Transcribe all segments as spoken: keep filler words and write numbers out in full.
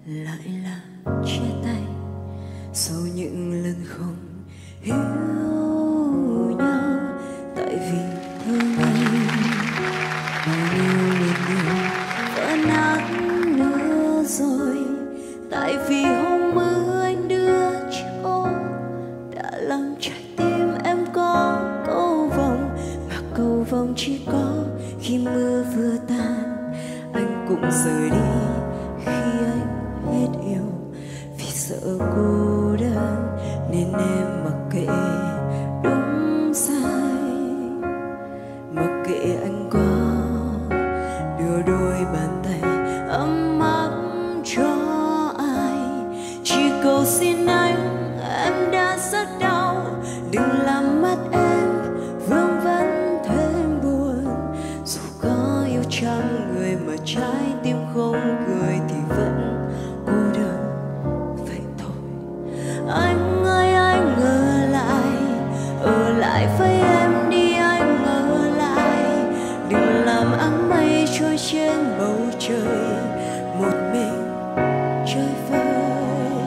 lại là chia tay sau những lần không hiểu nhau, tại vì thương anh bao nhiêu lần yêu vỡ nát nữa rồi, tại vì hôm mưa anh đưa cho đã làm trái tim em có cầu vồng, mà cầu vồng chỉ có khi mưa vừa tan anh cũng rời đi. Khi anh hết yêu vì sợ cô đơn nên em mặc kệ đúng sai, mặc kệ anh có đưa đôi bàn tay ấm áp cho ai, chỉ cầu xin anh em đã rất đau đừng làm mắt em vương vấn thêm buồn, dù có yêu trăm người mà trái tim không cười thì vẫn cô đơn vậy thôi. Anh ơi anh ở lại, ở lại với em đi anh ở lại, đừng làm áng mây trôi trên bầu trời một mình chơi vơi.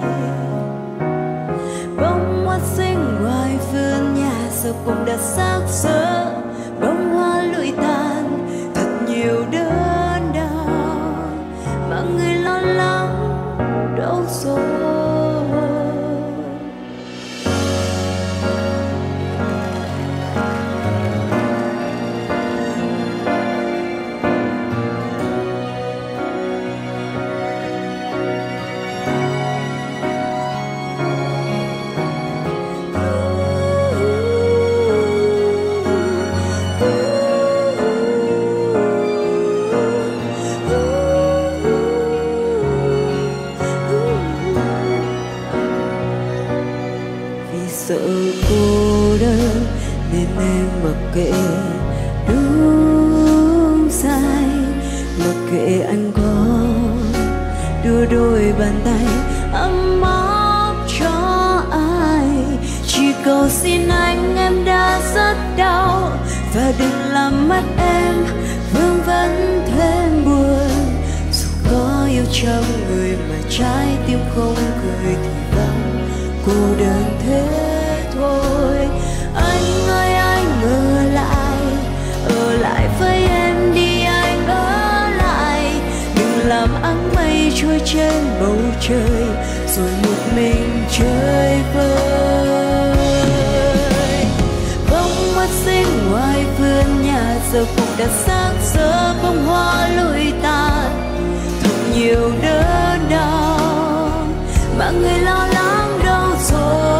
Bông hoa xinh ngoài vườn nhà giờ cũng đã xác xơ, bông hoa lụi tàn thật nhiều đớn đau, mà người lo lắng đâu rồi. Sợ cô đơn nên em mặc kệ đúng sai, mặc kệ anh có đưa đôi bàn tay ấm áp cho ai, chỉ cầu xin anh em đã rất đau và đừng làm mắt em vương vấn thêm buồn, dù có yêu trăm người mà trái tim không cười thì vẫn cô đơn thế thôi. Anh ơi anh ở lại, ở lại với em đi anh ở lại, đừng làm áng mây trôi trên bầu trời rồi một mình chơi vơi. Bông mắt xinh ngoài vườn nhà giờ cũng đã sáng sớm, bông hoa lụi tàn thật nhiều đớn đau, mà người lo lắng đâu rồi.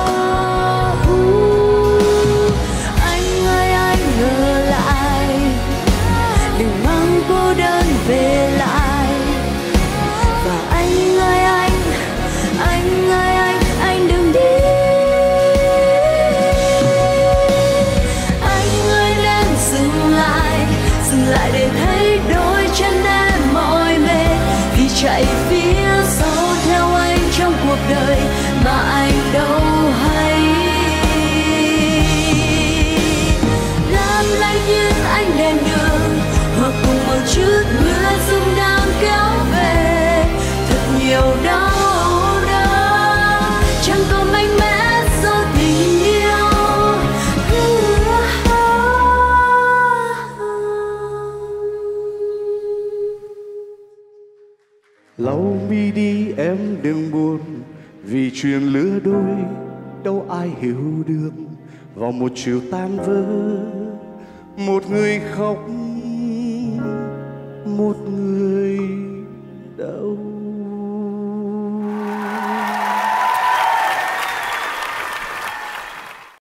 Anh ơi anh ở lại, đừng mang cô đơn về lại, và anh ơi anh, anh ơi anh, anh đừng đi. Anh ơi nên dừng lại, dừng lại để thấy đôi chân em mỏi mệt, vì chạy phía sau theo anh trong cuộc đời mà anh đâu hay. Lam lanh như anh đèn đường hoặc cùng một chút mưa rung đang kéo về, thật nhiều đau đớn chẳng còn mạnh mẽ do tình yêu. Lau mi đi em đừng buồn, vì chuyện lứa đôi đâu ai hiểu được. Vào một chiều tan vỡ, một người khóc, một người